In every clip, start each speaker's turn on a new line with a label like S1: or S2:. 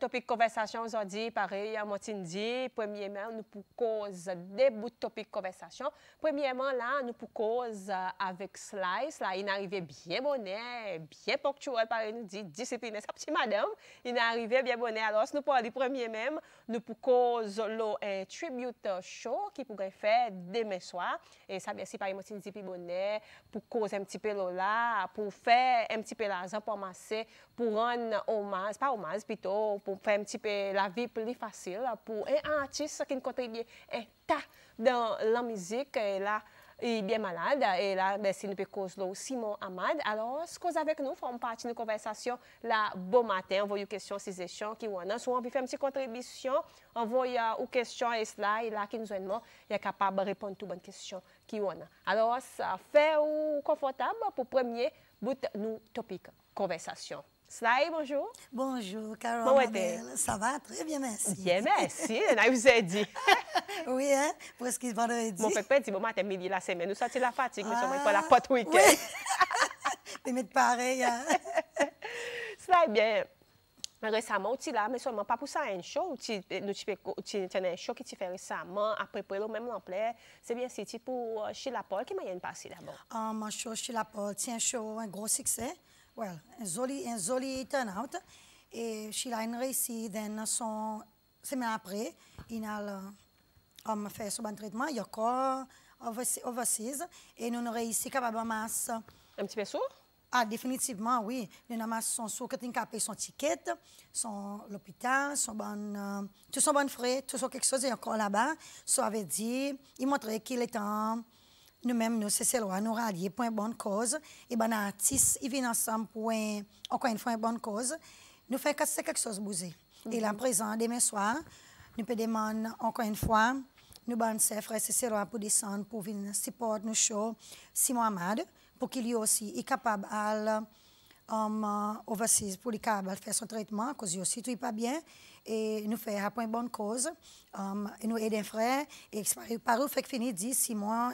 S1: topic conversation aujourd'hui, pareil, à dit, premièrement, nous pour cause début de topic conversation. Premièrement, là, nous pour cause avec Slice, là, il est arrivé bien bonnet, bien ponctuel, pareil, nous dit, discipliné, sa petite madame, il est arrivé bien bonnet. Alors, nous pour aller premier même, nous pour cause le tribute show qui pourrait faire demain soir. Et ça, bien sûr, pareil, dit, puis bonnet, pour cause un petit peu là, pour faire un petit peu l'argent pour masser, pour rendre hommage, pas hommage plutôt, pour faire un petit peu la vie plus facile, pour un artiste qui contribue un tas dans la musique, et là, il est bien malade, et là, ben, c'est une cause de Simon Ahmad. Alors, ce que vous avec nous, font partie de la conversation, là, bon matin, envoyez une question, ces questions qui ont, soit on veut faire une petite contribution, envoyez une question, et là, qui nous aide, il est capable de répondre à toutes les bonnes questions qui ont. Alors, ça fait confortable pour premier bout nous topic conversation. Sly, bonjour.
S2: Bonjour, Carole. Ça va? Très bien, merci.
S1: Bien, merci. On vous a dit.
S2: Oui, hein? Parce qu'il vendredi.
S1: Mon fait dit, bon matin, midi, la semaine. Nous sortons la fatigue, mais on pas la pote week-end.
S2: Oui. Mais pareil, hein?
S1: Sly, bien. Récemment, tu là, mais seulement pas pour ça, un show. Tu as un show qui tu fait récemment, après le même emploi. C'est bien, c'est pour chez la Paul qui m'a passé d'abord.
S2: Mon show chez la Paul, c'est un show, un gros succès. Well, un joli turnout. Et je a réussi dans son semaine après, il a fait son bon traitement, il y a encore overseas, et nous avons réussi capable masse.
S1: Un petit peu sourd?
S2: Ah, définitivement, oui. Nous avons son sourd qui a payé son ticket, son l'hôpital, tout son bon frais, tout son quelque chose, et encore là-bas. Ça avait dit, il montrait qu'il est en. Nous-mêmes, nous, c'est là, nous rallier pour une bonne cause. Et les artistes, ils viennent ensemble pour, encore une fois, une bonne cause. Nous faisons quelque chose de bousé. Et là, présent, demain soir, nous pouvons demander, encore une fois, nous, bonnes frères, c'est là pour descendre, pour venir supporter nos shows, Simon Ahmad, pour qu'il y ait aussi capable de overseas, pour qu'il capable faire son traitement, parce qu'il aussi, tout n'est pas bien. Et nous faisons pour une bonne cause. Et nous aidons les frères. Et par où fait que fini, dit Simon,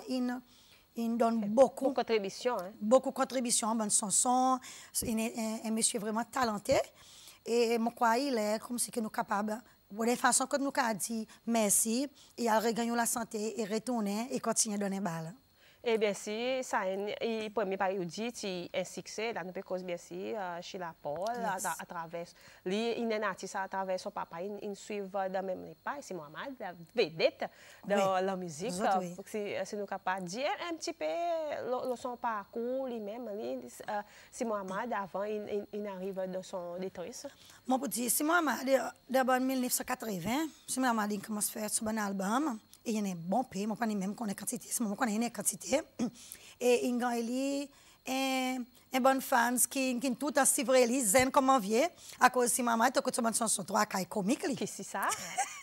S2: il donne beaucoup
S1: de contributions. Hein?
S2: Beaucoup de contributions, bonne chanson. Il est un monsieur vraiment talenté. Et je crois qu'il est comme si nous sommes capables, de la façon que nous avons dit merci, et à regagner la santé, et retourner, et continuer à donner balle.
S1: Eh bien, si, ça est premier période, c'est un succès. Là, nous pouvons bien sûr, chez la Paul, à travers, il est un artiste à travers son papa, il suit dans le même pas, c'est Mohamed, la vedette dans la musique. Si nous capables de dire un petit peu son parcours lui-même, c'est Mohamed, avant, il arrive dans son détresse.
S2: Moi, pour dire, c'est Mohamed, d'abord en 1980, c'est Mohamed qui commence à faire son album. Et il y a un bon pays, je ne même connais quantité, je connais une quantité. Et il y a un bon fan qui tout a suivi les zen comme on vient. À cause de maman, tu as une chanson 3 qui est comique.
S1: Qu'est-ce que c'est ça?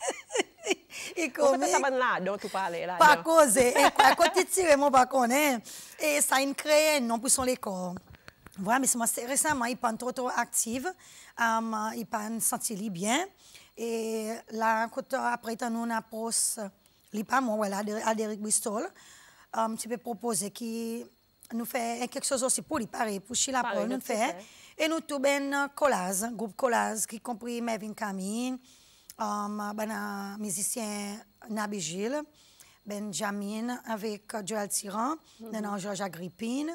S2: Et comique.
S1: Ça va là, dont tu parlais là.
S2: Pas cause. À côté de tirer, moi, pas connaître. Et ça a créé un nom pour son école. Voilà, mais c'est récemment, il n'est pas trop active. Il n'est pas senti bien. Et là, après, il nous approche. Il pas moi, voilà, Alderic Bristol. Tu peux proposer qui nous fait quelque chose aussi pour lui, pareil, pour Sheila Paul, nous fait. Et nous tout ben collage, groupe collage, qui compris Mervyn Camille, ben musicien Nabi Gilles, Benjamin avec Joël Tyran, Georges Agrippine,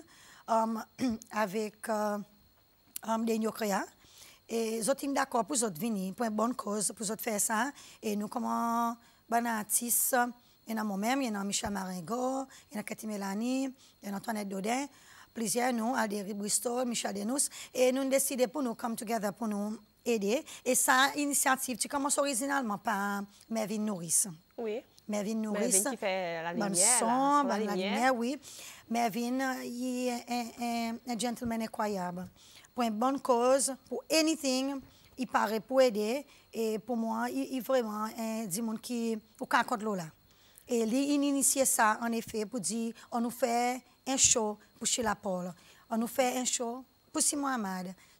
S2: avec Daniel Créa. Et nous sommes d'accord pour nous venir, pour une bonne cause, pour nous faire ça. Et nous comment bon artiste, il y en a moi-même, il y en a Michel Maringo, il y en a Cathy Mélanie, il y en a Antoinette Dodin, plusieurs nous, Alderic Bristol, Michel Denous, et nous décidons pour nous come together pour nous aider. Et ça, initiative, tu commences originalement par Mervyn Norris.
S1: Oui.
S2: Mervyn Norris.
S1: Mervyn qui fait la lumière.
S2: Bon son, la lumière, oui. Mervyn, il est un gentleman incroyable. Pour une bonne cause, pour anything, il paraît pour aider. Et pour moi, il est vraiment un monde qui compte là. Et il initie ça, en effet, pour dire on nous fait un show pour Sheila Paul. On nous fait un show pour Simon Ahmad.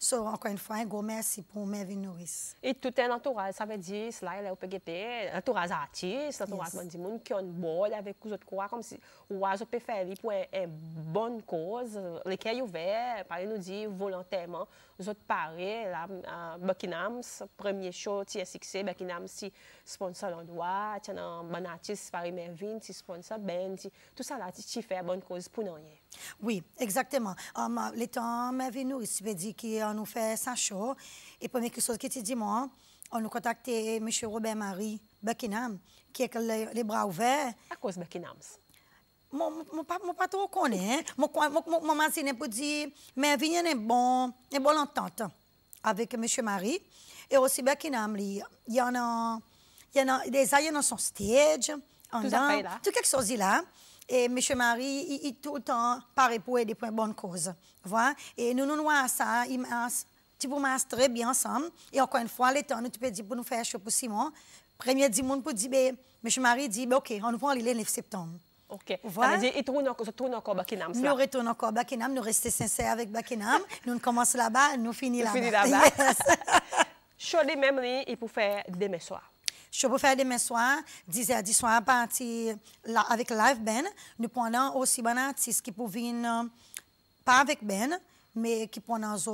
S2: So, encore une fois, un gros merci pour Mervyn Norris.
S1: Et tout un entourage, ça veut dire, là, il peut guetter, entourage artiste, entourage de monde qui ont une bol avec les autres quoi, comme si, ou à peut faire pour une bonne cause, lesquels ouverts, par nous dit volontairement, les autres pareils, là, Buckingham, premier show, qui est succès, Buckingham, si sponsor l'endroit, tu as un bon artiste, par Mervyn, si sponsor, Ben, tout ça là, tu fais une bonne cause pour nous.
S2: Oui, exactement. Les temps, Mervyn Norris, tu veux dire qu'on nous fait ça show. Et première chose que tu dis, moi, on nous contacté M. Robert Marie Buckingham, qui est les bras ouverts.
S1: À cause de Buckingham?
S2: Je ne pas trop connais. Je m'imagine pour dire, Mervyn a une bonne entente avec M. Marie. Et aussi Buckingham, il y en a des aïeux dans son stage. Tout quelque chose là. Et M. Marie, il tout le temps paraît pour aider pour une bonne cause. Voilà. Et nous voyons ça, tu peux marcher très bien ensemble. Et encore une fois, les temps, nous peux dire pour nous faire un show pour Simon. Premier dimanche pour dire, M. Marie dit, OK, on nous prend le 9 septembre.
S1: OK. Ça veut dire, il tourne encore Buckingham.
S2: Nous retournons encore Buckingham, nous restons sincères avec Buckingham. Nous commençons là-bas, nous finissons là-bas.
S1: Yes. Show des mêmes il pour faire demain soir.
S2: Je peux faire demain soir, 10h du soir, partir avec Live Ben. Nous prenons aussi des artistes qui peuvent venir, pas avec Ben, mais qui prennent les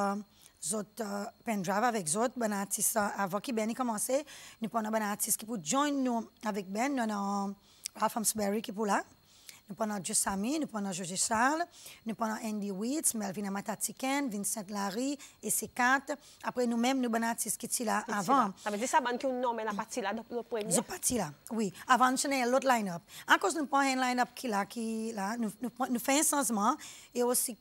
S2: autres pendrive avec les autres artistes avant que Ben commence. Nous prenons des artistes qui peuvent joindre nous avec Ben. Nous avons Ralph Hamsbury qui est là. Nous prenons Just Sami, nous prenons Georges Charles, nous prenons Andy Witts, Melvin Amatatiken, Vincent Larry et C4. Après, nous-mêmes, nous avons des artistes qui sont là avant.
S1: Ça veut dire ça, que nous nommons la partie là, le premier?
S2: La partie là, oui. Avant, nous avons l'autre line-up. En cause, nous prenons un line-up qui là, nous faisons un changement. Et aussi,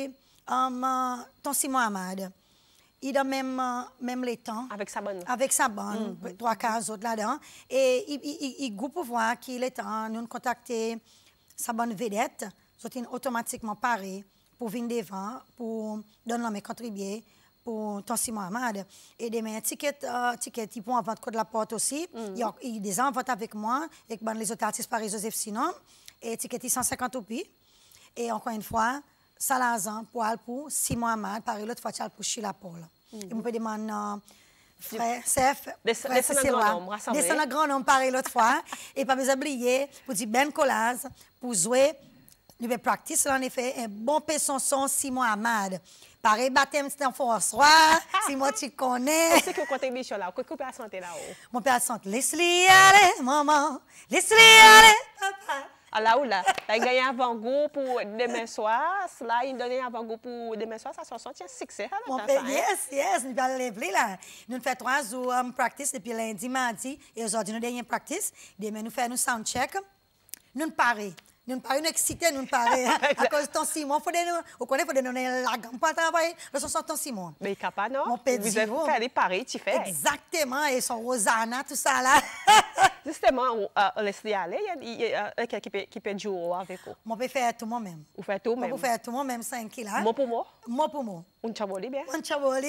S2: ton Simon Ahmad. Il a même les temps.
S1: Avec sa bande.
S2: Avec sa bande, 3-4 autres là-dedans. Et il groupe pour voir qu'il est temps, nous contacter sa bonne vedette, sont automatiquement parés pour venir devant, pour donner mes contribuer pour ton Simon Ahmad. Et demain, ticket, ils vont en vente de la porte aussi. Ils des en vente avec moi, avec les autres artistes par Joseph Sinon. Et ticket, 150 roupies. Et encore une fois, Salazan pour Simon Ahmad, par l'autre fois, pour Sheila Paul. Et on peut demander. Frère, Sef, descend un grand nombre pareil l'autre fois. Et pas besoin d'oublier, pour dire Ben Colaz, pour jouer, nous devons pratiquer en effet un bon son Simon Ahmad. Pareil, baptême, c'est en force. Simon, tu connais.
S1: C'est que contribution là, que père santé là-haut?
S2: Mon père chante, laisse-lui aller, maman, laisse-lui aller, papa.
S1: Alors là, il a gagné avant-goût pour demain soir. Là, il donne avant-goût pour demain soir. Ça sent un succès.
S2: Mon père, yes. Nous allons lever là. Nous faisons 3 jours de practice depuis lundi, mardi. Et aujourd'hui, nous avons une practice. Demain, nous faisons un sound check. Nous parlons. Nous parlons excités, nous parlons. À cause de ton Simon, il faut donner la gamme pour travailler. Le son ton Simon.
S1: Mais il est capable, non?
S2: Mon père,
S1: vous avez fait pareil, tu fais.
S2: Exactement. Et son Rosanna, tout ça là.
S1: Justement, laisse-les aller. Il y a quelqu'un qui peut jouer avec vous.
S2: Mon père fait tout moi-même.
S1: Vous faites tout même?
S2: Vous faites tout moi-même, 5 kilos.
S1: Mot pour mot?
S2: Mot pour mot.
S1: Un chaboli, bien?
S2: Un chaboli.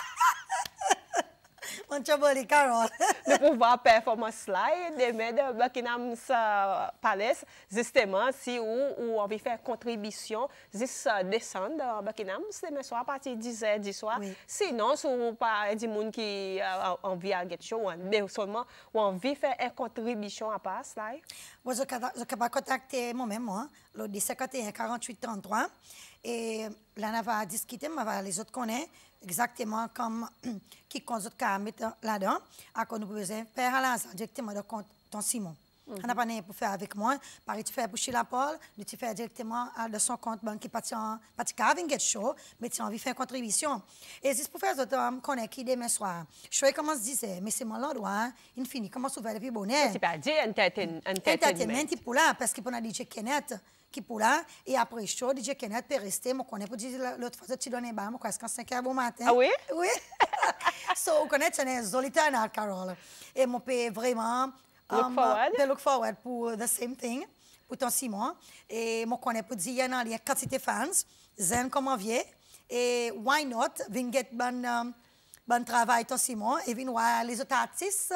S2: Un chaboli, Carole.
S1: De pouvoir performance là, demain de Buckingham Palace, justement, si on veut faire contribution, juste descendre de Buckingham, c'est demain soir à partir de 10h du soir.
S2: Oui.
S1: Sinon, si vous pas des gens qui ont envie de get show, ou seulement ou envie de faire une contribution à passe là.
S2: Je peux contacter moi-même, le 51 48 33. Et là, on va discuter, les autres connaissent exactement comme qui qu'on a mettre là-dedans. Alors, nous pouvons faire à l'instant directement de ton Simon. On n'a pas rien pour faire avec moi. Pareil, tu fais pour Sheila Paul, tu fais directement de son compte banque qui partit en get show, mais tu as envie de faire une contribution. Et c'est pour faire les autres connaître qui demain soir. Je commence à dire, mais c'est mon endroit, il finit, comment ça va depuis bonheur.
S1: C'est pas dire
S2: entertainment pour là, parce qu'il y a DJ Kenneth qui pour là, et après show, DJ Kenneth peut rester, moi connais pour dire l'autre fois, tu donnes un bar, moi presque 5 h bon matin.
S1: Ah oui?
S2: Oui. So, on connaît, c'est un zolitana, Carole. Et mon père vraiment. Look forward pour the same thing, pour ton Simon. Et moi, connais pour dire, il y a quantité de fans, zen comme on vient. Et why not, venir get bon travail, ton Simon, et venir voir les autres artistes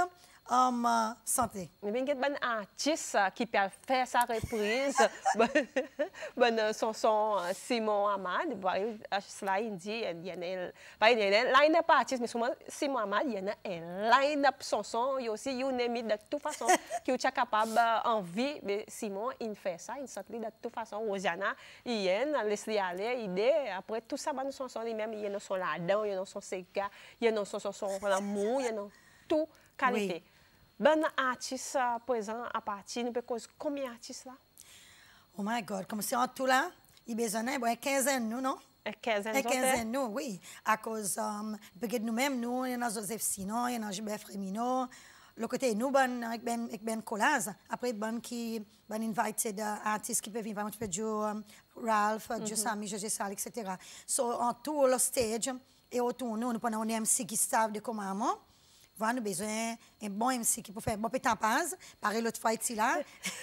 S2: santé.
S1: Mais il y a des artistes qui peuvent faire sa reprise. Bon, son Simon Hamad. Cela il dit, il y a un line-up artiste, mais souvent Simon Hamad, il y a un line-up son. Il y a aussi You Name It, de toute façon, qui est capable envie. Mais Simon, il fait ça, il s'appelle de toute façon. Rosiana, il y a Leslie Aller, idée. Après, tout ça, nous son lui-même, il y a son ladon, il y a son Sega, il y a son amour, il y a toute qualité.
S2: Oui.
S1: Ben artiste présent à partir, nous peut cause combien d'artistes là?
S2: Oh my God, comme c'est en tout là, il y a besoin d'une quinzaine, nous, non?
S1: Une quinzaine
S2: Une quinzaine, nous, oui. À cause, peut-être nous-mêmes, nous, il y en a Joseph Sinon, il y en a Gilbert Fréminot. Le côté, nous, avec Ben Colaz. Après, ben qui, ben invited artistes qui peuvent venir, tu peux dire Ralph, Sami, José Sal, etc. So, en tout le stage, et autour nous, nous prenons un MC qui savent de comment. Voilà, nous avons besoin d'un bon MC qui peut faire un bon pétampage, pareil l'autre fois ici là.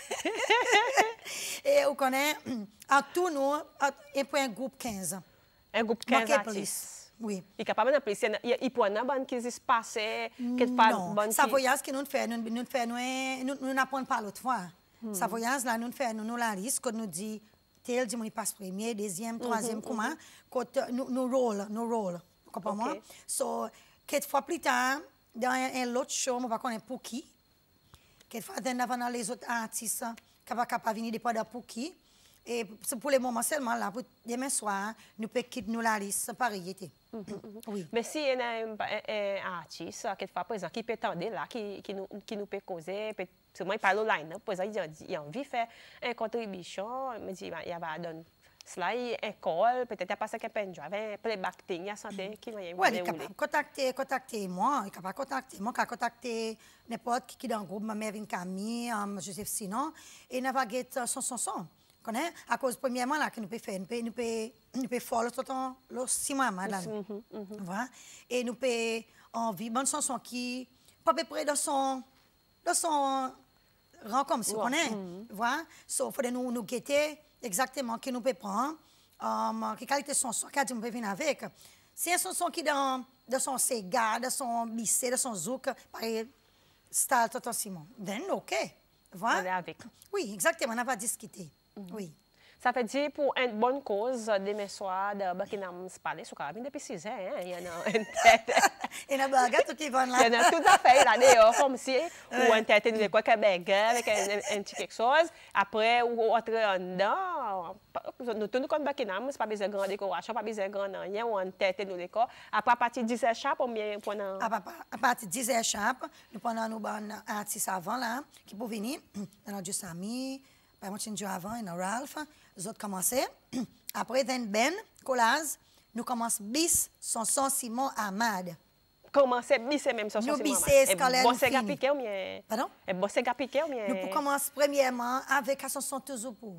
S2: Et on connaît, en tout, nous, un groupe 15.
S1: Un groupe 15 artistes.
S2: Oui.
S1: Il est capable de plus. Il peut y avoir un qui se passe.
S2: Non, ça voyage que nous faisons, nous n'apprenons pas l'autre fois. Ça voyage là, nous faisons nous la liste, quand nous dit, tel dit, il passe premier, deuxième, troisième, comment, quand nous rôle. Vous comprenez moi? So, quelques fois plus tard, dans un autre show, on va connaître pour qui. Quelquefois, dans les autres artistes qui sont capables de venir depuis pour qui. Et pour le moment seulement, là, pour demain soir, nous pouvons quitter nous la liste par variété. Oui.
S1: Mais si il y a un artiste, quelquefois, par exemple, qui peut attendre là, qui nous peut causer, parce que moi, il parle au line, par exemple, il a envie de faire une contribution, il me dit, il va donner. Cela est école, peut-être il y a pas ça qui est un playback thing, il y a santé qui va y
S2: oui, il est capable de contacter moi, il est capable de contacter moi, il peut contacter n'importe qui dans le groupe, ma mère Camille, Joseph Sinon, et il va get son. Connais? À cause, premièrement, là, que nous pouvons faire, nous pouvons follow tout le 6 mois, madame. Voilà. Et nous pouvons envie, bonne chanson qui, pas à peu près dans son rang comme si, vous connaissez? Voilà. So, il faut nous guetter exactement que nous pouvons prendre, quelle qualité de chanson, qu'est-ce que nous pouvons venir avec. C'est une chanson qui dans son Sega, dans son Bissé, dans son Zouk, par style Tonton Simon. Then, OK. Voilà.
S1: On est avec.
S2: Oui, exactement, on va discuter. Oui.
S1: Ça fait dire pour une bonne cause, demain soir, de Buckingham Palace, au Carabine, depuis 6 ans, il y en a une tête.
S2: Il y en a baguette qui vont là.
S1: Il y en a tout à fait là, d'ailleurs, comme si, ou une tête de quoi Québec, avec un petit quelque chose. Après, ou entrer en dedans, nous tournons comme Buckingham, c'est pas besoin de grande décoration, pas besoin de grand rien, ou une tête de l'école. Après, à partir de 10 échappes,
S2: à partir de 10 échappes, nous prenons nos bonnes artistes avant là, qui peuvent venir. Il y en a juste amis. Par exemple, avant, il y a Ralph, les autres commençaient. Après, Ben, Colaz, nous commençons bis, son Simon Hamad.
S1: Commencer bis, même son Simon Hamad.
S2: Nous bis, scolaire,
S1: nous fini. Piqué ou bien?
S2: Pardon?
S1: Bossé piqué ou bien?
S2: Nous commençons premièrement avec la chanson toujours pour.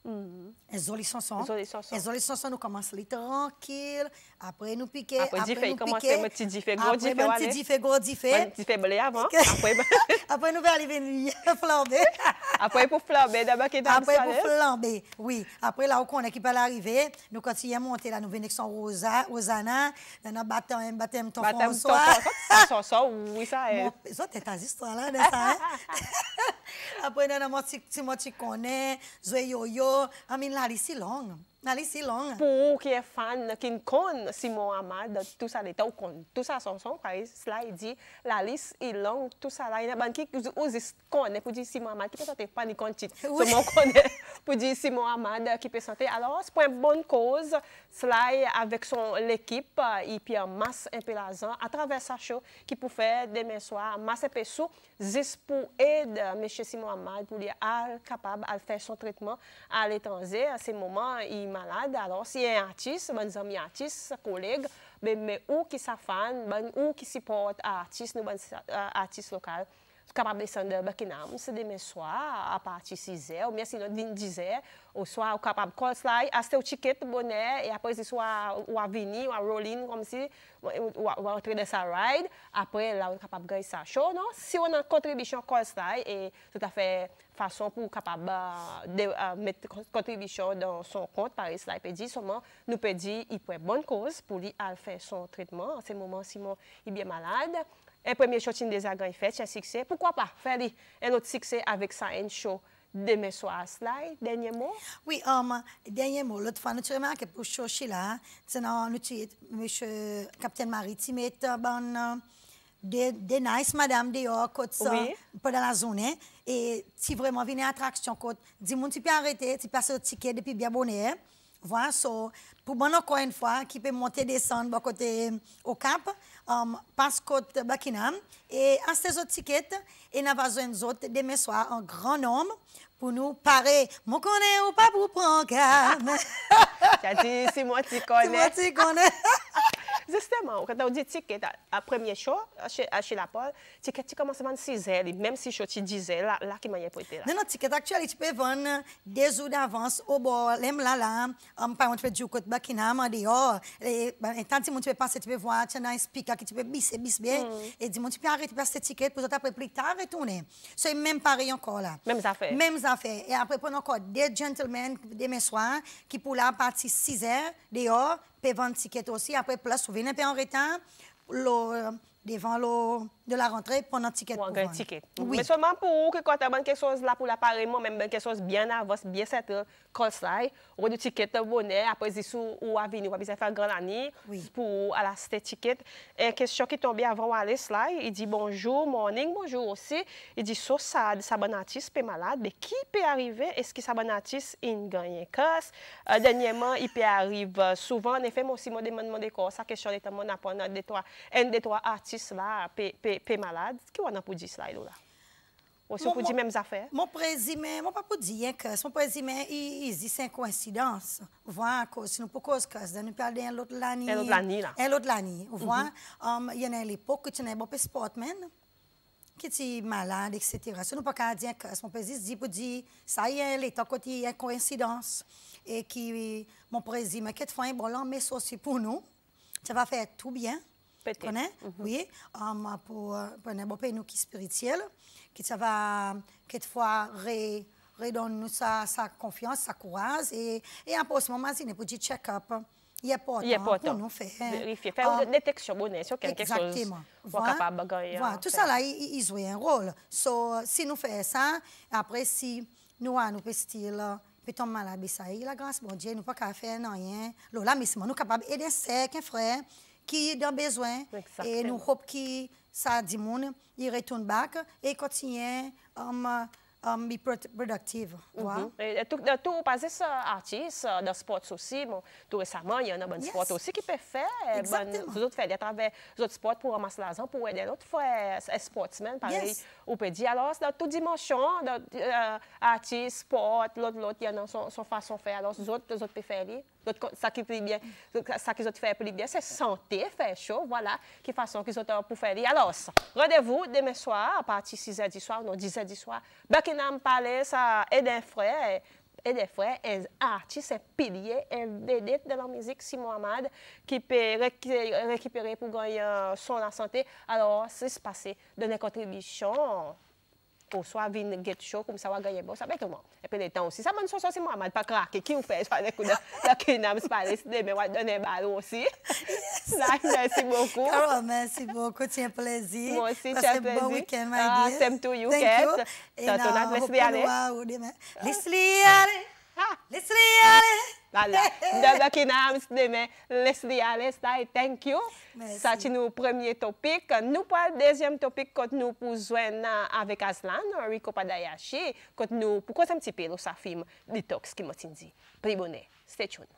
S2: Les jolies chansons. Les jolies chansons, nous commençons tranquille. Après, nous piquons.
S1: Après, nous commençons un petit diffé, gros diffé.
S2: Un petit diffé, gros diffé.
S1: Un petit diffé blé avant.
S2: Après, nous allons arriver à flamber.
S1: Après, pour flamber, d'abord, qui est
S2: après, pour flamber, oui. Après, là où on est qui peut l'arriver, nous continuons à monter là. Nous venons avec son Rosanna. Nous avons baptême ton François.
S1: Ça, oui, ça est.
S2: Ça, t'es ta histoire là, de ça. Après, nous avons petit connaît, Zoé Yo-Yo. I mean, la liste est longue. La liste est longue.
S1: Pour qui est fan, qui connaît Simon Hamad, tout ça, l'état, tout ça, son cela, il dit, la liste est longue, tout ça, là, il y a des gens qui connaissent pour dire Simon Hamad, qui peut sentir pas ni compte. Seulement connaît pour dire Simon Hamad, qui peut sentir. Alors, c'est pour une bonne cause, cela, avec l'équipe, et puis en masse un peu l'argent, à travers sa show, qui peut faire demain soir, masse un peu sous, juste pour aider M. Simon Hamad, pour lui être capable de faire son traitement à l'étranger, à ces moments, il malade. Alors, si un artiste, bon amis artistes, collègues, mais ou qui sont fans, ou qui supportent artistes, nous, artistes locaux, capable de descendre de Buckingham, c'est demain soir, à partir de 6 h, ou bien sinon 10 h, au soir, capable de call slide, acheter un ticket, bonnet, et après, c'est soit ou à venir, ou à rolling, comme si, ou à entrer dans sa ride, après, là, on est capable de gagner sa show, non? Si on a une contribution call slide, et tout à fait façon pour capable de mettre contribution dans son compte, par exemple, il peut dire seulement, nous peut dire, il peut être bonne cause pour lui faire son traitement, en ce moment, Simon est bien malade. Un premier show qui nous a fait, un succès. Pourquoi pas faire un autre succès avec ça, un show demain soir, slide, dernier mot?
S2: Oui, dernier mot. L'autre fois, nous avons remarqué pour chercher là, nous avons monsieur Capitaine Maritime et des nice madame dehors pendant la journée. Et si vraiment vient une attraction, dis moi tu peux arrêter, tu passes au ticket depuis bien bonnet. Voilà, pour moi encore une fois, qui peut monter descendre bon côté au Cap, passe côté Buckingham et à ces autres tickets, et nous avons besoin d'autres demain soir un grand nombre pour nous parer. Mon connaît ou pas pour prendre calme.
S1: C'est moi qui connais.
S2: C'est moi qui connais.
S1: Justement, quand on dit ticket à premier show, chez la Paul, ticket tu commences à vendre 6 heures, même si show tu 10 heures, là qui m'a pour être là.
S2: Non, ticket actuel, tu peux vendre des jours d'avance au bord, là, par exemple, tu peux dire côté Buckingham, dehors, et tant que tu peux passer, tu peux voir, tu as un speaker qui tu peux bisser bien, et dis-moi, tu peux arrêter de passer ce ticket pour après plus tard retourner. C'est même pareil encore là.
S1: Même affaire.
S2: Même affaire. Et après, on a encore des gentlemen demain soir qui pour la partie 6 heures dehors, peuvent vendre ticket aussi. Après, place, vous venez un peu en retard, devant de la rentrée, pendant ticket pour vendre.
S1: Ticket.
S2: Oui.
S1: Mais seulement pour que quand tu as quelque chose là pour l'appareillement, même quelque chose bien avant, bien settle, call slide, ou du ticket bonnet, après, ou à venir, ou à faire grand année, pour à la cité ticket. Et question qui tombe avant aller slide, il dit bonjour, morning, bonjour aussi. Il dit, ça bon artiste peut malade, mais qui peut arriver? Est-ce que ça bon artiste, il gagne casse? Dernièrement, il peut arriver souvent, en effet, moi aussi, moi, demande quoi, ça question est mon apport, un des trois artistes là, peut malade. Qui on a pour dire slide là? Ou si on peut dire mêmes affaires?
S2: Mon présumé, mon pas pour dire que mon présumé, il dit c'est une coïncidence. Voilà, si nous pour cause que nous parlons d'un autre l'année.
S1: Un autre l'année là.
S2: Un autre l'année. Voilà, il y en a à l'époque que tu n'as pas sportman qui est malade, etc. Si nous pas qu'à dire que mon président dit pour dire ça y est, l'état côté il y a une coïncidence et qui mon présumé qui fait un bon là, mais ça aussi pour nous, ça va faire tout bien. Connais? Oui, pour n'importe nous qui spirituel, qui ça va quelquefois redonne nous sa confiance, sa courage et après ce moment il pour dire check-up. Il est important pour nous faire.
S1: Vérifier, faire une détection bonne sur quelque chose.
S2: Exactement.
S1: Capable de gagner.
S2: Voilà, tout ça là, il joue un rôle. Si nous faisons ça, après si nous pouvons style peut tomber malade, ça y la grâce bon Dieu, nous pas qu'à faire rien. Là, mais nous capables d'aider un frère qui a besoin. Et nous hope que ça dit monde, il retourne back et continue be productive.
S1: Tout passé ça artiste dans sport aussi, tout récemment, il y en a bon sport aussi qui peut faire. Vous autres faire à travers les autres sports pour ramasser l'argent pour aider l'autre frère sportsmen, pareil. On peut dire alors dans toute dimension, artiste, sport, l'autre, il y en a son façon de faire. Alors les autres peuvent faire ça qui fait bien, ça qu'ils ont fait plus bien, c'est santé, faire chaud, voilà, qui façon qu'ils ont pour faire. Alors, rendez-vous demain soir, à partir de 6h du soir, non, 10h du soir, Buckingham Palace, et des frères, un artiste, un pilier, un vedette de la musique, Simon Hamad, qui peut récupérer pour gagner son la santé. Alors, c'est se passer de nos contributions. Pour soit venir get show comme ça va gagner bon ça va tout le monde et puis les temps aussi ça bonne chose c'est Mohamed pas craquer qui vous fait ça les coups de Kinam Palace mais va donner balle aussi merci beaucoup
S2: merci beaucoup c'est un plaisir
S1: moi aussi c'est un plaisir
S2: bon week-end my dear
S1: same to you Kate Leslie Voilà, dans Kinam demain Leslie Alice thank you ça c'est notre premier topic nous pour le deuxième topic quand nous pour joindre avec Aslan Rico Padayashi quand nous pourquoi ça un petit peu ça film detox qui m'a dit très bonnet stay tuned.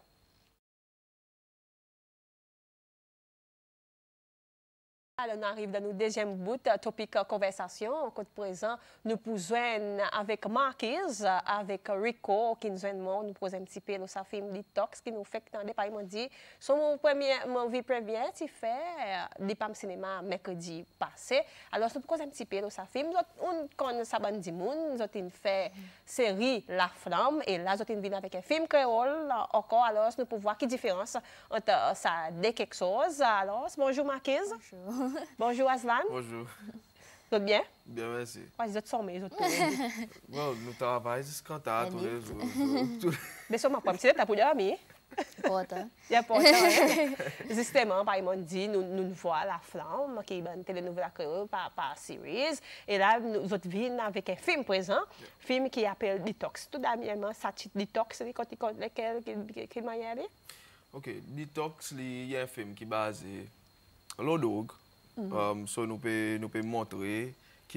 S1: Alors, on arrive dans notre deuxième bout, topic conversation. Au côté présent, nous pouvons avec Marquise, avec Rico, qui nous nous posons un petit peu de sa film Detox, qui nous fait que dans des pays dit, son mon vie première, tu fais des PAM cinéma mercredi passé. Alors, c'est pourquoi un petit peu de sa film. On connaît ça bandi moun, nous avons fait série La Flamme, et là, nous avons venu avec un film créole encore. Alors, nous pouvons voir quelle différence entre ça de quelque chose. Alors, bonjour Marquise.
S3: Bonjour.
S1: Bonjour Aslan.
S3: Bonjour.
S1: Tout bien?
S3: Bien, merci.
S1: Ils ont sommé, ils ont tout.
S3: Bon, nous travaillons jusqu'à tous les jours.
S1: Mais ça m'a pas petit, t'as pour dormir.
S3: Important.
S1: Il y a pas de justement, par exemple, dit, nous voyons La Flamme, qui est une télénouvelle créée par Series. Et là, nous autres venons avec un film présent, film qui s'appelle Detox. Tout d'abord, ça titre Detox, quelle manière est?
S4: Ok, Detox, il y a un film qui est basé sur l'odog. So nous pouvons montrer qui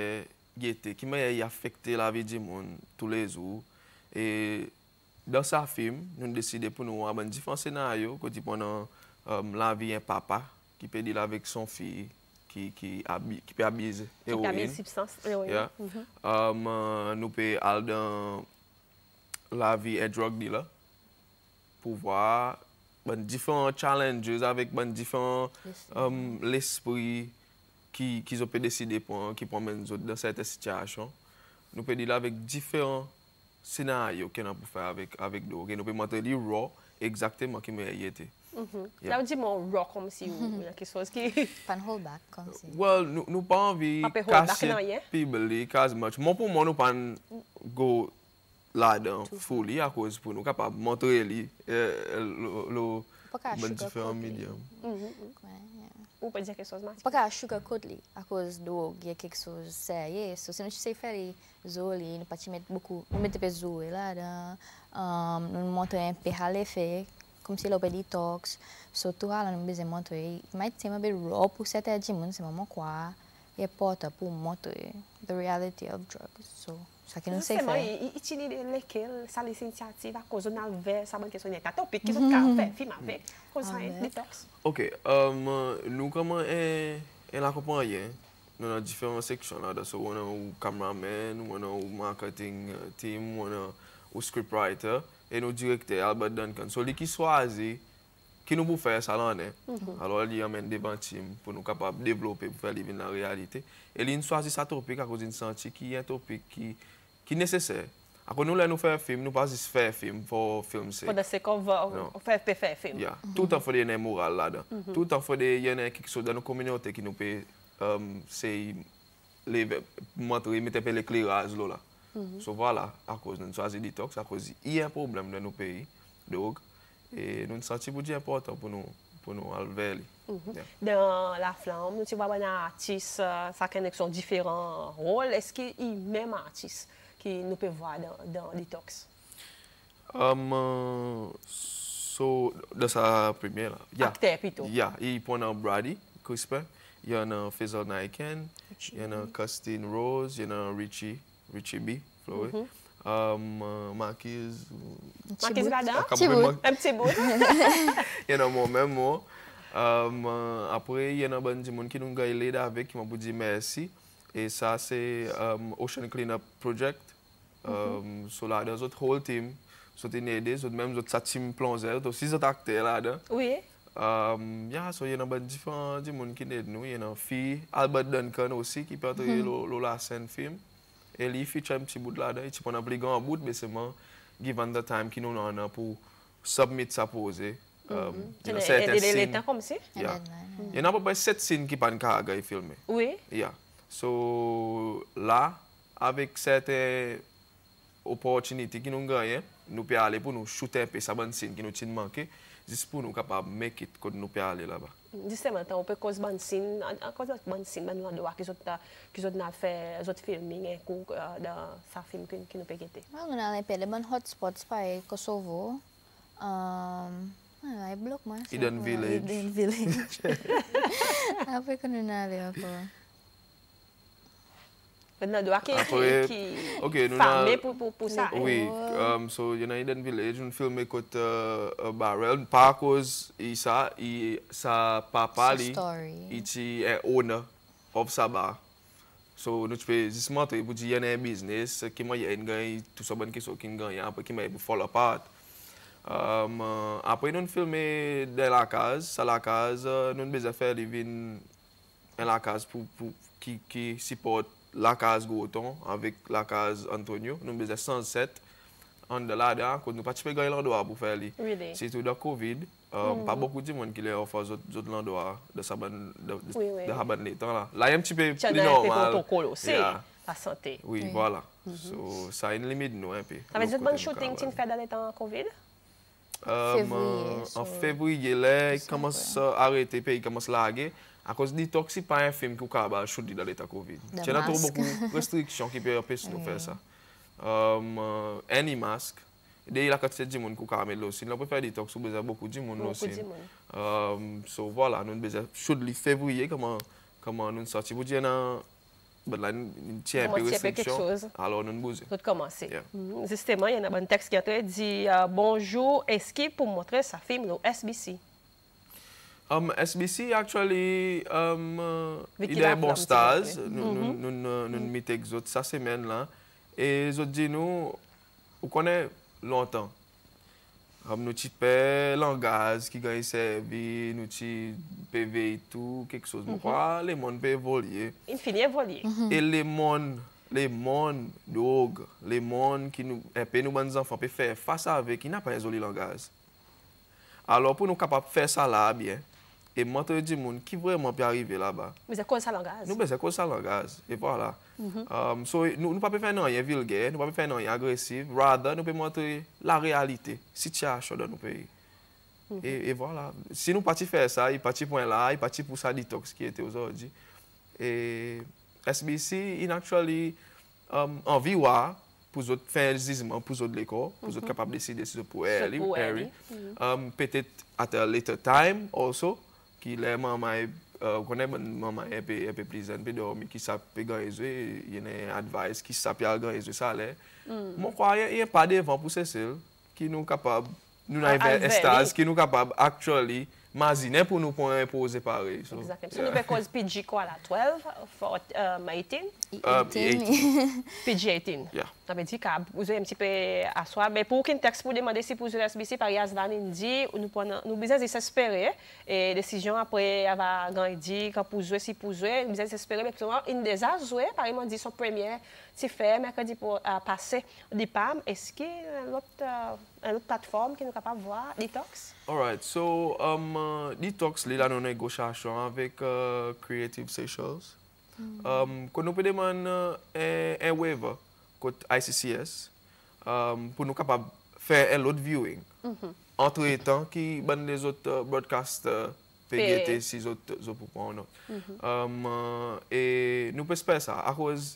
S4: a affecté la vie du monde tous les jours. Et dans ce film, nous avons décidé pour nous avoir différents scénarios. Pendant la vie d'un papa qui peut dire avec son fille qui peut abuser héroïne. Yeah. Nous pouvons aller dans la vie d'un drug dealer pour voir différents challenges avec différents l'espace qu'ils ont décidé qui promènent dans cette situation. Nous pouvons dire avec différents scénarios qu'on a pour faire avec nous. Nous pouvons montrer les raw exactement qui m'a été.
S1: Là, on dit mon raw comme si il y a quelque chose qui...
S3: Pas de hold back comme si.
S4: Well, nous pas envie de casser people as much. Moi, pour moi, nous pas go là-dedans fully à cause pour nous capables de montrer le différents médiums.
S1: Ou peut dire quelque chose, Martin?
S3: Pas qu'à sugarcoat à cause de quelque chose de sérieux. So, si nous sais faire les zoli, nous pas mettre beaucoup, nous mettons des zoé là, nous montrer un peu à l'effet, comme si l'on peut detox. Surtout là, nous besoin montrer, mais c'est un peu raw pour certains gens, c'est vraiment quoi, et important pour montrer the reality of drugs. So, ça que nous sais faire.
S1: Il utilise lesquels, ça les initiatives à cause de notre ça manque question de topic qui sont fait, film avec, cause ça detox.
S4: Ok, nous comment on accompagne, nous avons différentes sections là, so on a un cameraman, on a un marketing team, on a un scriptwriter et nos directeurs Albert Duncan. So, les qui choisissent qui nous pour faire ça là, alors ils amènent devant team pour nous capables de développer pour faire vivre la réalité. Et ils choisissent ça topic à cause d'une senti qui est un topic qui est nécessaire. Après nous là nous faire film, nous pas juste faire film pour film c'est.
S1: Pour de ce qu'on va faire film.
S4: Yeah. Tout le temps faut des morale là-dedans. Tout le temps faut des y en a quelque chose dans nos communautés qui nous peut c'est les montrer mettre un l'éclairage là. So voilà, à cause nous choisir detox à cause il y a un problème dans nos pays donc et nous sentons que c'est important pour nous enlever.
S1: Dans La Flamme, nous vois un artiste, ça connexion différents rôles. Est-ce qu'il y a même artiste qui nous peut voir dans Detox?
S4: So, dans sa première,
S1: acteur plutôt.
S4: Yeah, il y a Brady Crisper, il y a Faisal Naiken, il y a Christine Rose, il y a Richie B. Floyd. Marquise
S1: là-dedans? Un petit bout.
S4: Il y en a moi-même, moi. Après, il y en a des gens qui nous ont aidé avec, qui m'ont dit merci. Et ça, c'est Ocean Cleanup Project. So là, dans notre whole team, so t'es aidé, même notre team plongeur, aussi d'autres acteurs là-dedans.
S1: Oui.
S4: So il y en a différents gens qui nous aident nous. Il y en a fille, Albert Duncan aussi, qui peut être la scène film. Et il feature un petit bout là-dedans. Il prend un plus grand bout, mais c'est given the time qui nous en a pour submit sa pose.
S1: Il y a temps comme ça?
S4: Il y en a à peu près 7 scènes qui ne peuvent pas filmer.
S1: Oui.
S4: Yeah. So là, avec cette opportunité qui nous gagne, nous pouvons aller pour nous shooter un peu sa bonne scène qui nous tient manqué, juste pour nous capables de make it quand nous pouvons aller là-bas.
S1: Justement, on peut cause bonne scène, à cause de bonne scène, nous avons fait des filming et dans sa film qui nous peut guetter.
S3: On a un peu de bons hotspots par Kosovo. I block moi.
S4: Eden Village.
S3: Eden Village. Après qu'on a allé encore.
S1: Maintenant, doit qui
S4: farmer
S1: pour ça.
S4: Oui, so il y a Eden Village, on filme côté Barrel, par cause sa papa il est owner of sa bar. So nous faisons juste montrer pour dire il y a un business qui m'a gagne tout ça bonne question qui gagne après qui m'a fall apart. Après nous filmer dans la case, nous besoin faire living dans la case pour qui supporte la case Goton avec la case Antonio. Nous avons 107 en de là-dedans, nous pas gagner l'endroit pour faire les. C'est tout de Covid. Pas beaucoup de monde qui les offre d'autres endroits de sa bande de Haban l'étang là. Là il y a un petit peu plus normal.
S1: Protocole aussi. La santé.
S4: Oui, voilà. So ça a une limite nous un peu.
S1: Ça veut dire bon shooting tu fais dans les temps Covid?
S4: En février, là, il commence à arrêter, le pays commence à larguer. À cause de Detox, ce n'est pas un film qui est shoot dans l'état Covid. Il y a beaucoup de restrictions qui peuvent empêcher de faire ça. Any mask. Il y a quantité de gens qui ont mettre aussi. Nous pouvons faire Detox, nous avons beaucoup de gens aussi. So voilà, nous avons shoot le février, comment nous sortir. Vous dites, une restriction. Alors nous bougons.
S1: Nous commençons. Justement, il y a un texte qui a dit bonjour, est-ce qu'il pour montrer sa film le SBC?
S4: SBC, actually, il est bon stars. Nous mettons les autres cette semaine-là. Et les autres disent, nous connaissons longtemps. Nous avons langage qui gagne servi, nous avons PV et tout, quelque chose. Les mondes peuvent évoluer.
S1: Il finit évoluer.
S4: Et les mondes drogue, les mondes qui nous bonnes enfants peuvent faire face avec, qui n'a pas un langage. Alors, pour nous capables de faire ça là, bien, et montrer du monde qui vraiment peut arriver là-bas.
S1: Mais c'est quoi ça langage?
S4: Nous, c'est quoi ça langage? Et voilà. So, nous ne pouvons pas faire rien vulgaire, nous ne pouvons pas faire rien agressif. Rather, nous pouvons montrer la réalité, situation dans nos pays. Et voilà. Si nous partons faire ça, il partit pour là, il partit pour ça Detox qui était aujourd'hui. Et SBC, in actually, envie pour faire un jugement pour l'école, pour être capable de décider si c'est pour elle. Peut-être at a later time also, qui est maman connaît maman un peu plus un peu dormi qui ça peut gagner il y a un advice qui ça peut gagner ça là. Moi crois il y a pas devant pour ceux qui nous capable nous avons un stage qui nous capable actually imaginer pour nous pour imposer pareil.
S1: Exactement. So nous because PG quoi là 12 for 18?
S3: 18.
S1: PG 18.
S4: Yeah.
S1: Ça veut dire que vous avez un petit peu à soi mais pour qu'un texte pour demander si pour le SBC par Yazdan dit nous besoin d'espérer et décision après va grandir quand pour jouer si pour jouer nous besoin d'espérer mais une des a joué par exemple dit son première c'est fait mercredi pour passer des PAM est-ce qu'il y a une autre plateforme qui nous capable de voir Detox?
S4: Alright, so Detox là nous négociation avec Creative Seychelles. Quand nous pouvons demander un waiver côté ICCS pour nous capable faire un autre viewing. Entre temps qui ban les autres broadcasters PGT si autres pour nous. Et nous pouvons faire ça à cause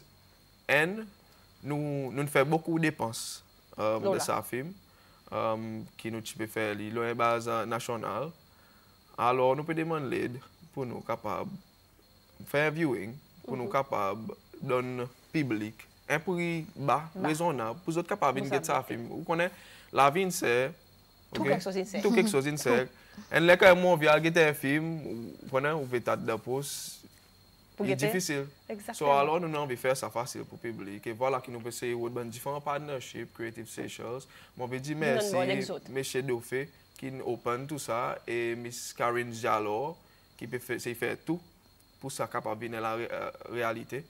S4: nous faisons beaucoup de dépenses de sa film. Qui nous peut faire une base nationale. Alors, nous pouvons demander l'aide pour nous capables de faire un viewing, pour nous capables de donner public un prix bas, raisonnable, pour être capables de faire ça film. Vous connaissez, la vie, c'est
S1: tout quelque chose insert.
S4: Tout quelque chose insert. Et là, quand on vient regarder un film, vous connaissez, vous faites de pause. C'est difficile. So, alors, nous avons envie de faire ça facile pour le public. Et voilà, qui nous peut essayer de différents partnerships, Creative Seychelles. Moi, je dis merci, M. Dauphin, qui open tout ça, et Miss Karine Diallo, qui peut faire tout pour ça capable de la réalité.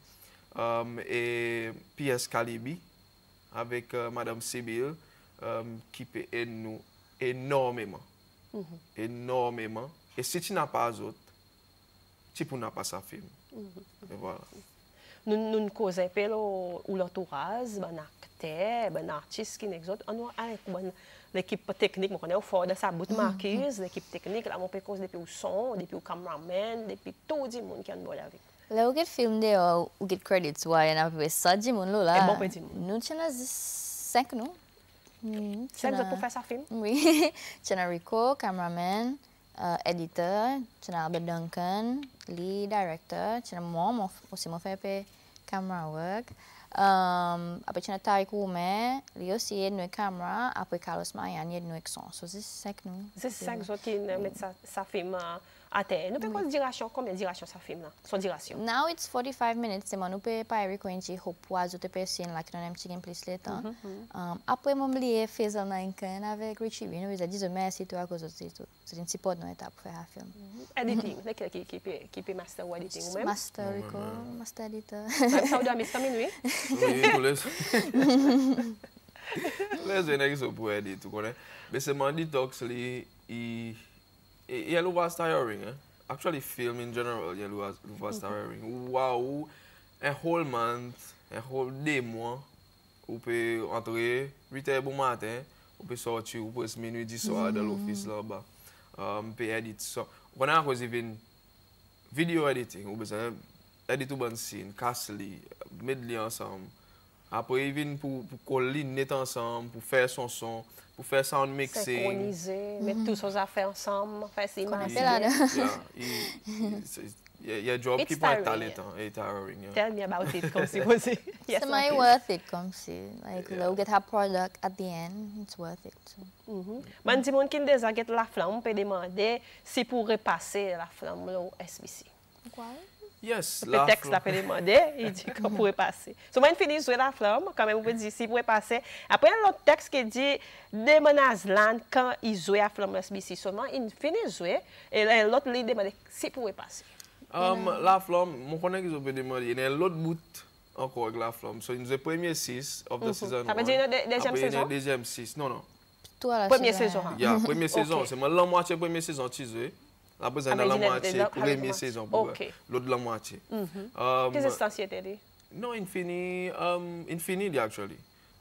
S4: Et PS Calibi, avec Madame Sibyl, qui peut aider nous énormément. Énormément. Et si tu n'as pas d'autres, tu peux pas ça film. Et voilà.
S1: Nous causons un peu l'entourage, un acteur, un artiste qui n'existe. On a l'équipe technique, on connaît au fort de sa bout de marquise, l'équipe technique, là, on peut causer depuis le son, depuis le cameraman, depuis tout le monde qui est en bol avec.
S3: Là, on get film de, on get credits, ouais, on a ça, du monde là.
S1: Et bon petit monde.
S3: Nous, tu as 5, non?
S1: 5 pour faire ça film?
S3: Oui. Tu as Rico, cameraman. Editor, tu as Albert Duncan, lead director, tu as moi aussi mon fait camera work. Après tu as Tariq Oume, lui aussi il a une caméra, après Carlos Mayan il a une son. So c'est 5 nous.
S1: C'est 5 autres qui mettent ça film à terre. Nous pouvons duration combien de duration ça film là? Son duration.
S3: Now it's 45 minutes, c'est moi nous peut pas reconnaître hopoise autre personne là qui nous aime chicken plus le temps. Après moi oublié Faisal Nankan avec Richie Bin, nous a dit merci toi à cause de tout. C'est une support nous étape pour faire un film.
S1: Editing, lequel qui peut master ou editing ou même?
S3: Master Rico, master editor.
S1: Ça vous doit mettre comme lui?
S4: Oui, tous les gens qui pour aider tout connaît. Mais c'est mon Detox il y a le was tiring. Actually, film in general, il y a le was tiring. Wow, un whole month, un whole day mois, vous pouvez entrer 8 h du matin, on peut sortir, on peut se minuit 10 soir dans l'office là-bas. On peut éditer. On a encore even video editing, on besoin éditer une scène, casser, mettre les ensemble. Après, even pour coller net ensemble, pour faire son son, pour faire sound mixing.
S1: Synchroniser, mettre tous ces affaires ensemble, faire ces images.
S4: Il y a un job qui peut être talentueux et tiring.
S1: Tell me about it, comme si vous
S3: It's worth it, comme si. Like, you get a product at the end, it's worth it.
S1: Mais dis moi qui déjà get la flamme, peut demander si pour repasser la flamme au SBC.
S3: Quoi?
S4: Yes,
S1: Le texte là peut demander, il dit qu'on pourrait passer. So moi fini jouer la flamme, quand même on peut dire si pourrait passer. Après l'autre texte qui dit demande Aslan quand il joue la flamme SBC seulement il finit jouer et l'autre lui demande si pourrait passer.
S4: La flamme, mon connaît qu'ils ont demandé, il y a l'autre bout encore avec la flamme. So, il nous a premier 6 of the season.
S1: Ça veut dire deuxième saison?
S4: Après, deuxième 6. Non, non.
S1: Première saison.
S4: Yeah, première saison. C'est la moitié première saison tu joues. Après, c'est la moitié première saison pour l'autre la moitié.
S1: Qu'est-ce que c'est dit?
S4: Non, infinity actually.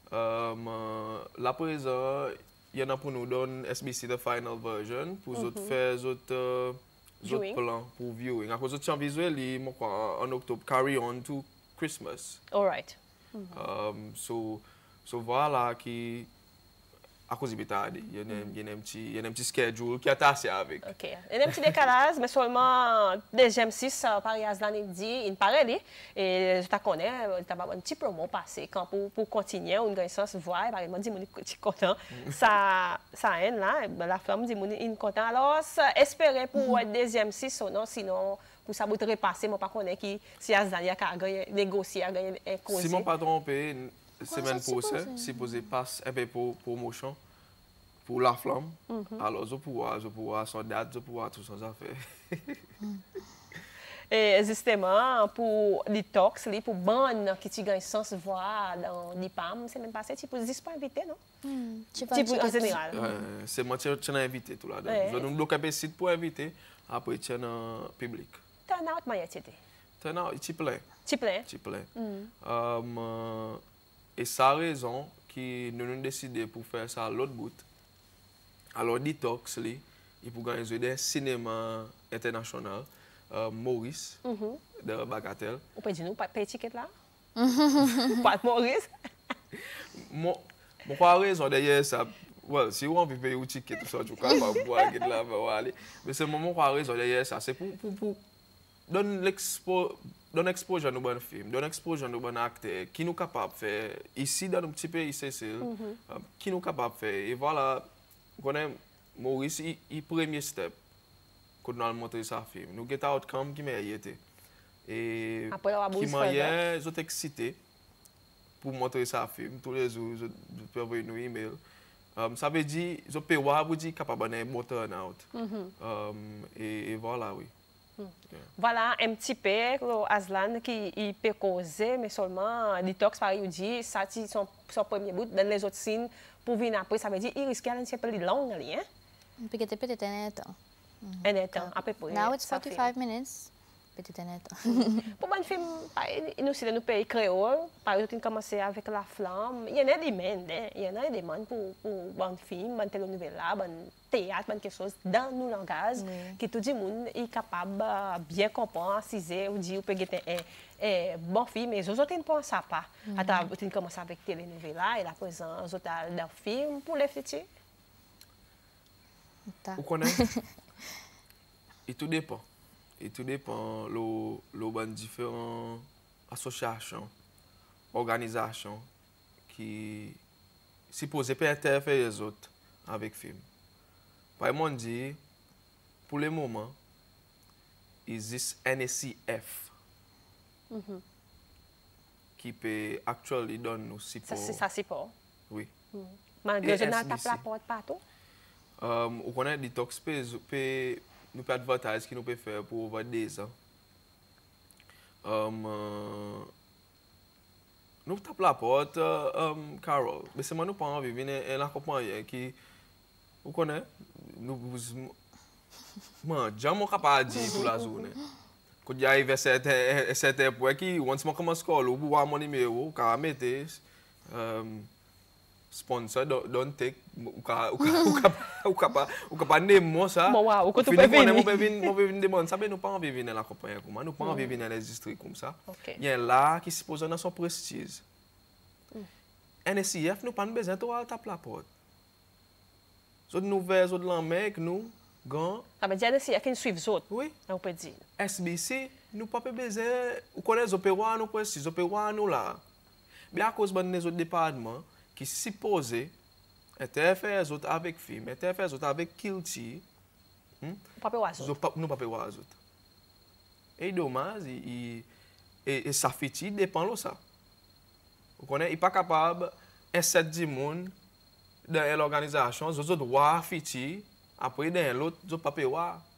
S4: La présent, il y en a pour nous donner SBC the final version pour faire autres plans pour viewing. À cause de ça visuel, en octobre, carry on to Christmas.
S1: All right.
S4: So voilà qui à cause de ça, il y a un petit schedule qui est assez avec.
S1: OK. Il y a un petit décalage, mais seulement deuxième 6 Paris Aslan il dit, il paraît et je te connais, tu as un petit promo passé quand pour continuer une connaissance voix, par exemple, dit mon est content. Ça aide là, la femme dit mon est content. Alors espérer pour deuxième 6 ou non sinon pour ça vous repasser moi pas connais qui si Aslan il a gagné négocier a gagné un cause.
S4: Si mon pas trompé semaine prochaine, si posé passe un peu pour promotion pour la flamme, alors je pourrais son date, je pourrais tout ça faire.
S1: Et justement pour detox, pour bonne qui tu gagne sens voir dans l'IPAM, c'est même passé tu peux pas inviter non? Tu peux en général.
S4: C'est moi qui t'ai invité tout là-dedans. Je nous bloquer site pour inviter après tu en public.
S1: Turn out moyen c'était.
S4: Turn out tu plein.
S1: Tu plein.
S4: Tu plein. Et ça raison qui nous avons décidé pour faire ça à l'autre bout. Alors, Detox, il pour organiser des cinémas internationaux. Maurice, de Bagatelle.
S1: Vous pouvez dire nous, pas de ticket là? Pas de Maurice?
S4: Mon raison derrière ça, well, si vous avez payé un ticket, tout ça, tu peux pas boire là, aller. Mais c'est mon raison derrière ça, c'est pour donner exposure à nos bons films, donner exposure à nos bons acteurs, qui nous capables de faire ici dans notre petit pays, qui nous capables de faire. Et voilà, Maurice, il premier step quand nous allons montrer sa film. Nous avons outcome qui m'a été. Et qui m'a été excité pour montrer sa film. Tous les jours, je peux envoyer un email. Ça veut dire, je peux voir, vous dire capable d'un bon turnout. Et voilà, oui.
S1: Voilà un petit peu Aslan qui peut causer, mais seulement Detox, par exemple, dit, ça c'est son premier bout. Dans les autres signes, pour venir après, ça veut dire qu'il risque un petit peu long.
S3: Peut-être un temps.
S1: Un temps, à peu près.
S3: Now it's 45 minutes. Peut-être un temps.
S1: Pour un film, nous aussi, dans nos pays créoles, par exemple, commencer avec La Flamme, il y en a des demandes. Il y en a des demandes pour un film, une télénovela, un théâtre, quelque chose dans nos langages, que tout le monde est capable de bien comprendre, ciser, ou dire, ou peut être un bon film, mais les autres ne pensent pas. Attends, tu commences avec télénovela, et la présence, les autres dans le film, pour les futurs.
S4: Vous connaissez? Et tout dépend. Et tout dépend de différentes associations, organisations qui supposent pas interférer les autres avec le film. Par exemple, dit, pour le moment, il existe NSCF qui peut actuellement donner nous support.
S1: Ça support?
S4: Oui.
S1: Mais je n'ai pas la porte partout?
S4: On connaît Detox, nous pouvons advertiser qui nous peut faire pour over 2 ans. Nous tapons la porte, Carol. Mais c'est moi nous pas envie de venir un accompagnement qui, vous connaissez, nous jamais capable de dire pour la zone. Quand il arrive à certains points qui, once je commence à call, vous voir mon numéro, car mettre sponsor don't take ou pas name moi ça.
S1: Moi, ou que tu peux
S4: venir demander ça, mais nous pas envie venir la compagnie comme ça, nous pas envie venir les districts comme ça. Il y a là qui se pose dans son prestige. NSIF nous pas besoin de taper la porte. Nous nouvelles autres l'amèque nous grand.
S1: Ça veut dire NSIF qui suivent les autres.
S4: Oui.
S1: On peut dire.
S4: SBC nous pas besoin ou connaît les opéras nous prestige opéras nous là. Mais à cause de nos autres départements qui supposés interférer les autres avec film, interférer les autres avec Kilty,
S1: nous pas
S4: payer les autres. Et dommage, et ça fait dépend de ça. Vous connaissez, il n'est pas capable d'insérer du monde dans l'organisation, les autres doivent faire, après dans l'autre, les autres pas payer.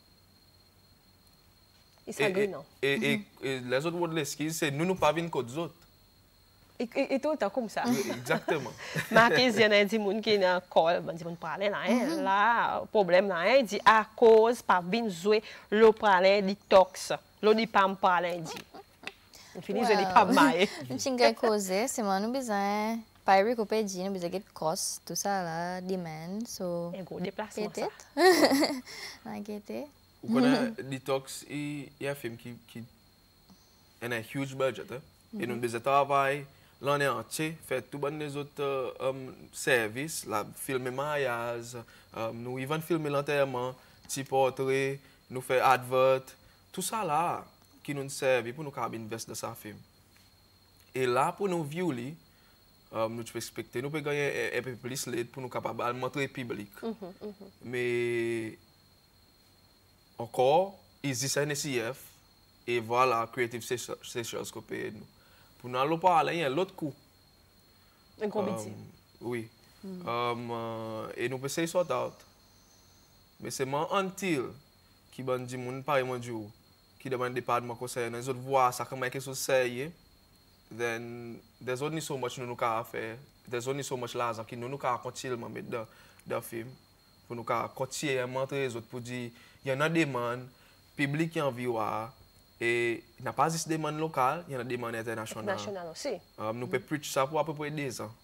S4: Et les autres de l'esquisse, c'est nous pas venir contre les autres.
S1: Et tout le temps comme ça.
S4: Exactement.
S1: Marquez, il y a des gens qui ont call, des gens qui parlent là, le problème là, il dit à cause pas bien jouer le parler detox, le dit pas me parler dit. On finit je dis pas mal.
S3: Nous tinha cause, c'est moi nous besoin pas récupérer, nous besoin get cost, tout ça là, demand, so.
S1: Un gros déplacement ça.
S3: Na guette.
S4: Vous connaissez detox, il y a un film qui a un huge budget, et nous besoin travailler l'année entière, faire tout les autres services, filmer mariage, nous even filmer l'enterrement, petit portrait, nous faire advert, tout ça là qui nous servent pour nous investir dans ce film. Et là pour nous viewer, nous pouvons expecter, nous pouvons gagner un peu plus d'aide pour nous capables de montrer au public. Mais encore, il existe un NSIF et voilà Creative Sessions qui paye nous. Pour nous aller parler, il y a l'autre coup.
S1: Un gros budget.
S4: Oui. Et nous pouvons essayer de sort out. Mais c'est moi until qui va dire mon pari mon Dieu qui demande département concernant les autres voir ça comme quelque chose sérieux. Then there's only so much nous pouvons faire. There's only so much l'argent qui nous pouvons continuer à mettre dans le film pour nous continuer à montrer les autres pour dire il y a une demande publique qui en vit. Et il n'y a pas juste des demandes locales, il y a des demandes internationales.
S1: Internationales aussi.
S4: Nous pouvons preach ça pour à peu près 2 ans.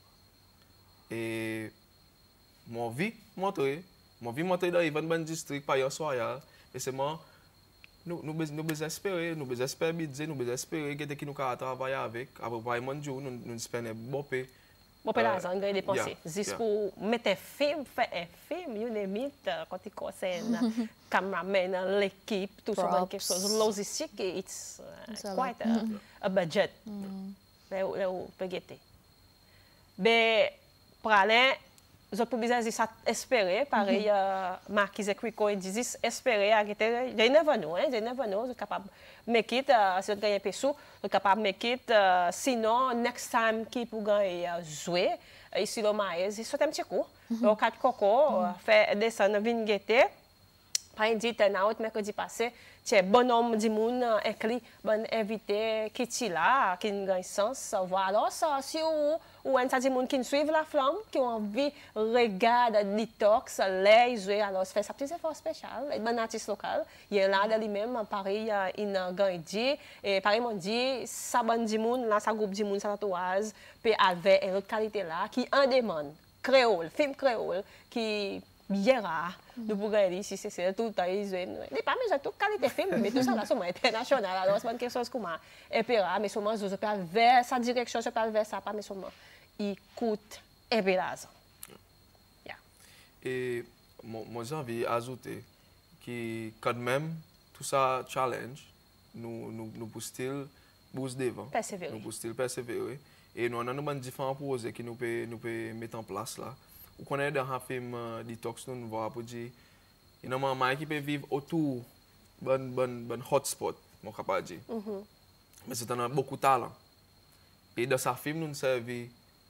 S4: Et mon vie montrer dans l'événement district par hier soir. Et c'est moi, nous besoin espérer, nous besoin espérer budget, nous besoin espérer que nous pouvons travailler avec. Après, par exemple, nous espérons beaucoup.
S1: Bon, l'argent, on va dépenser. Juste pour mettre un film, faire un film, you name it, quand il concerne cameraman, l'équipe, tout ça, quelque chose logistique, it's quite a budget. Là, on peut guetter. Mais, pour aller, je peux bien dire ça, espérer, pareil, Marquis et Crico, ils disent espérer, arrêter, they never know, vous êtes capable de make it, si vous gagnez un peu sous, vous êtes capable de make it, sinon, next time, qui pour gagner jouer, ici, le maïs, il saute un petit coup, au 4 coco, fait descendre, venir guetter, par exemple, turn-out, mercredi passé, c'est bon homme du monde, écrit, bon invité, qui est là, qui a un sens. Voilà, si ou un tas de monde qui suit la flamme, qui ont envie de regarder detox, les jouer, alors fait sa petite effort spécial, et bon artiste local, il est là de lui-même, Paris, il a gagné, et Paris m'a dit, ça bon du monde, là, ça groupe du monde, ça tatouage, puis avec une autre qualité là, qui en demande, créole, film créole, qui bien rare. Nous pouvons gagner si c'est tout le temps. Il n'est pas mais tout qualité film, mais tout ça là, c'est international. Alors, c'est quelque chose comme un peu rare, mais seulement, je peux vers sa direction, je peux vers ça, pas mais seulement. Il coûte un peu d'argent.
S4: Et moi, j'ai envie d'ajouter que quand même, tout ça challenge, nous pouvons still booster devant.
S1: Persévérer.
S4: Nous pouvons still persévérer. Et nous avons différents projets que nous pouvons mettre en place là. Vous connaissez dans un film Detox, nous voyons pour dire, il y a un moment qui peut vivre autour d'un hotspot, mon capable dire. Mais c'est beaucoup de talent. Et dans ce film, nous servons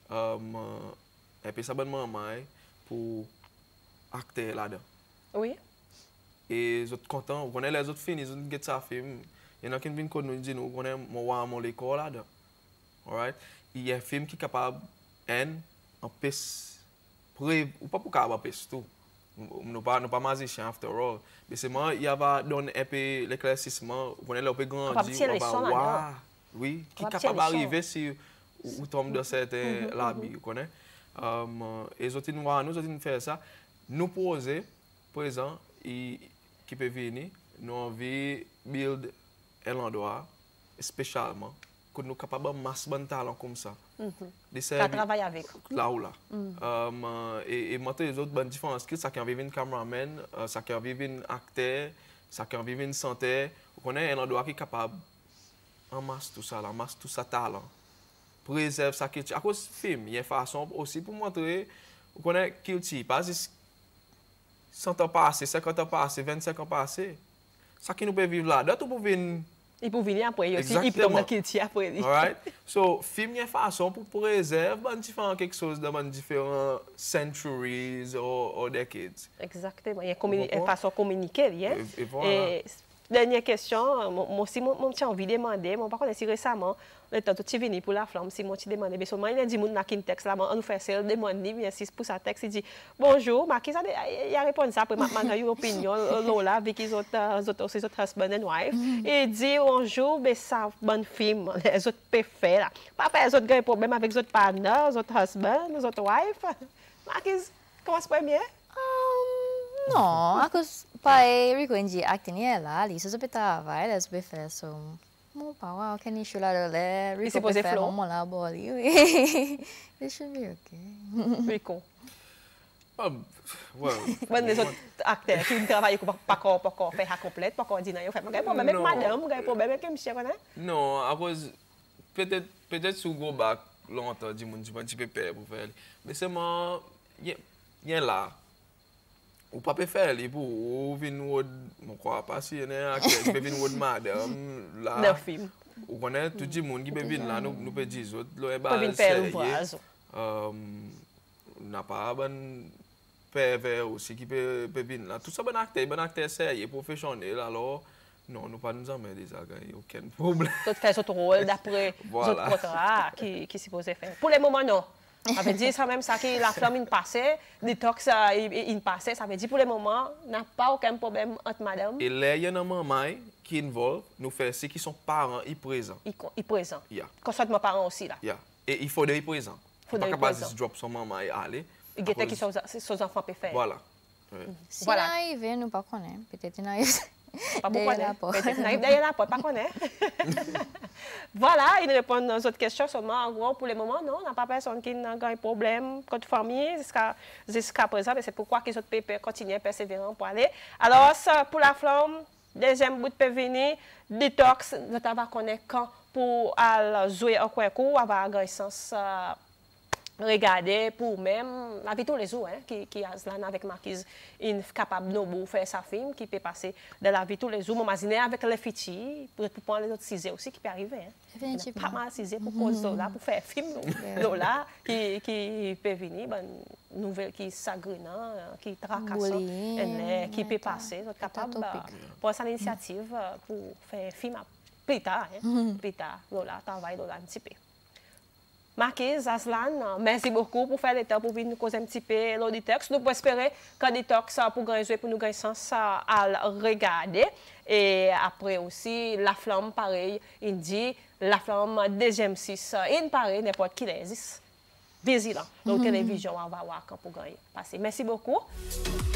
S4: un peu ça pour acter là-dedans.
S1: Oui.
S4: Et vous êtes contents, vous connaissez les autres films, ils ont get ça film. Il y en a qui viennent nous dire, nous connaissons mon l'école là-dedans. Alright? Il y a un film qui est capable en piste. Ou pas pour qu'à piste tout. Nous pas magicien after all. Mais c'est moi, il y avait donné un peu l'éclaircissement, on est là peu grandi, on va oui, qui est capable d'arriver si vous tombez dans cette labie, vous connaissez. Et nous avons fait ça. Nous poser, présent, qui peut venir, nous avons build un endroit spécialement que nous sommes capables de masse de talent comme ça.
S1: Ça travaille avec.
S4: Là ou là. Et maintenant, les autres différents skills, ça can vivre un cameraman, ça can vivre un acteur, ça can vivre un chanteur. Vous connaissez un endroit qui est capable de masse tout ça, masse tout ça talent. Préserve ça culture. À cause du film, il y a une façon aussi pour montrer, vous connaissez culture, pas juste 100 ans passés, 50 ans passés, 25 ans passés. Ça qui nous peut vivre là, d'autres pour venir.
S1: Il peut venir après aussi, il peut tomber culture après.
S4: Alright? So, film, il y a une façon pour préserver quelque chose dans différents centuries ou decades.
S1: Exactement, il y a une façon de communiquer.
S4: Et voilà.
S1: Dernière question, moi aussi, j'ai envie de demander, par contre, si récemment, le temps tu venu pour la flamme, si moi tu demandes, mais seulement il y a des gens qui ont un texte là, on nous fait ça, demande, bien si pour sa texte, il dit bonjour, Marquis, il a répondu ça, après maintenant une opinion, Lola, avec ses autres husband and wife, et il dit bonjour, mais ça, bon film, les autres peuvent faire là. Papa, les autres ont un problème avec les autres partenaires, les autres husband, les autres wife. Marquis, commence premier?
S3: Non, à cause pai reconhecer acting là, isso só peta vai, elas be faz mo power can you show la le
S1: Rico be faz
S3: mo la boli. It should be okay.
S1: Rico.
S4: Well,
S1: les autres acteurs qui travaillent pour faire complète, pour dire non, il y a problème avec madame, il y a problème avec monsieur, connaît?
S4: Non, à cause peut-être si vous go back longtemps, du monde un petit peu peur pour faire. Mais c'est moi il y a là. Ou pas faire les pour ou venir mon quoi passer il y a acteur qui venir madame là.
S1: Dans film.
S4: Ou connaît tout le monde qui peut venir là nous peut dire autres là
S1: pas faire ouvrage.
S4: n'a pas bon pervers aussi qui peut venir là. Tout ça bon acteur sérieux professionnel alors non, nous pas nous amener des agents, aucun problème.
S1: Tout fait votre rôle d'après votre contrat qui supposé faire. Pour le moment non. Ça veut dire ça même ça que la flamme passée, détox il passait, ça veut dire pour le moment n'a pas aucun problème entre madame.
S4: Et là il y a un maman qui involve nous faire ce qui sont parents y présents.
S1: Y présent.
S4: Yeah.
S1: Consulte mes parents aussi là.
S4: Yeah. Et il faut des présents. Faut pas capable de drop son maman et aller.
S1: Il y a qui ses enfants peuvent faire.
S4: Voilà.
S3: Si arrive nous pas connaît, peut-être arrive.
S1: Pas beaucoup d'ailleurs la porte, pas connaître. Voilà, il répond aux autres questions seulement. En gros, pour le moment, non, on n'a pas personne qui a un problème contre famille jusqu'à présent. Mais c'est pourquoi les autres peuvent continuer à persévérer pour aller. Alors, ça, pour la flamme, deuxième bout de venir, détox, nous va connaître quand pour jouer au coup, avoir un sens. Regarder pour même la vie tous les jours qui a là avec Marquise capable de faire sa film qui peut passer de la vie tous les jours m'imaginer avec les filles pour prendre les autres sujets aussi qui peut arriver pas mal sujets pour cause là pour faire film là qui peut venir nouvelle qui s'agrinant qui tracasse qui peut passer capable pour cette initiative pour faire film plus tard là travail là un petit peu. Marquise, Aslan, merci beaucoup pour faire le temps pour venir nous causer un petit peu l'auditex. Nous pouvons espérer que l'auditex pour gagner pour nous gagner sens à regarder. Et après aussi, la flamme, pareil, il dit, la flamme deuxième 6, il pareil, n'importe qui l'existe. Vigilant. Donc, télévision, on va voir quand pour gagner. Merci beaucoup.